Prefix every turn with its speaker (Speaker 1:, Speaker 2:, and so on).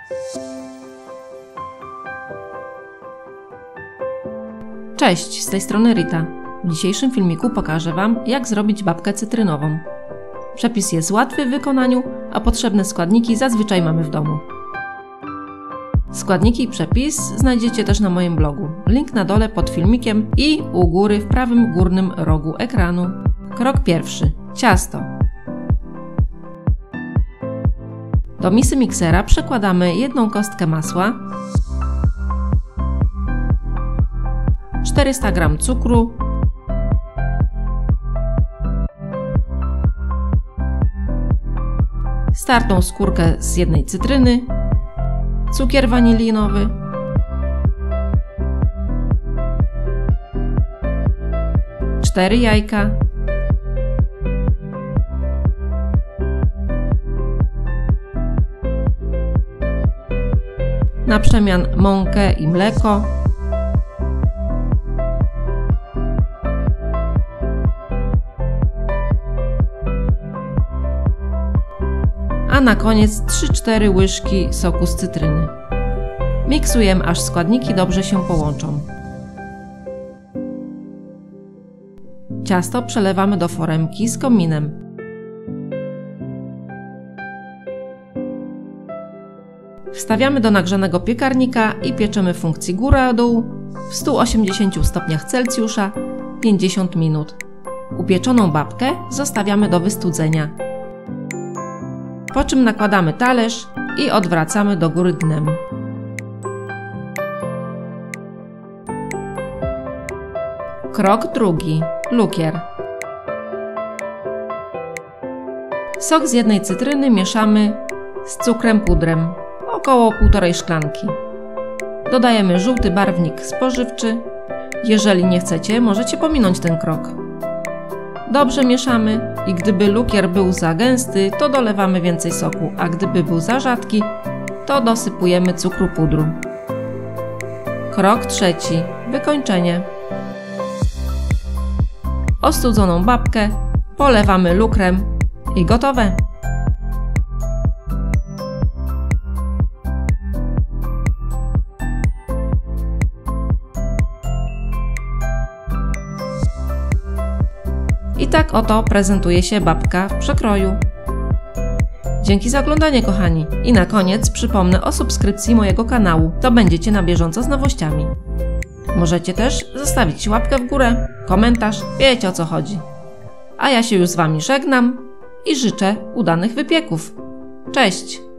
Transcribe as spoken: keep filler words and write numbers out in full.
Speaker 1: Cześć, z tej strony Rita. W dzisiejszym filmiku pokażę Wam, jak zrobić babkę cytrynową. Przepis jest łatwy w wykonaniu, a potrzebne składniki zazwyczaj mamy w domu. Składniki i przepis znajdziecie też na moim blogu. Link na dole pod filmikiem i u góry w prawym górnym rogu ekranu. Krok pierwszy. Ciasto. Do misy miksera przekładamy jedną kostkę masła, czterysta gramów cukru, startą skórkę z jednej cytryny, cukier wanilinowy, cztery jajka, na przemian mąkę i mleko, a na koniec trzy cztery łyżki soku z cytryny. Miksujemy, aż składniki dobrze się połączą. Ciasto przelewamy do foremki z kominem. Wstawiamy do nagrzanego piekarnika i pieczemy w funkcji góra-dół w stu osiemdziesięciu stopniach Celsjusza pięćdziesiąt minut. Upieczoną babkę zostawiamy do wystudzenia. Po czym nakładamy talerz i odwracamy do góry dnem. Krok drugi. Lukier. Sok z jednej cytryny mieszamy z cukrem pudrem, około półtorej szklanki. Dodajemy żółty barwnik spożywczy. Jeżeli nie chcecie, możecie pominąć ten krok. Dobrze mieszamy i gdyby lukier był za gęsty, to dolewamy więcej soku, a gdyby był za rzadki, to dosypujemy cukru pudru. Krok trzeci. Wykończenie. Ostudzoną babkę polewamy lukrem i gotowe! I tak oto prezentuje się babka w przekroju. Dzięki za oglądanie, kochani. I na koniec przypomnę o subskrypcji mojego kanału, to będziecie na bieżąco z nowościami. Możecie też zostawić łapkę w górę, komentarz, wiecie o co chodzi. A ja się już z Wami żegnam i życzę udanych wypieków. Cześć!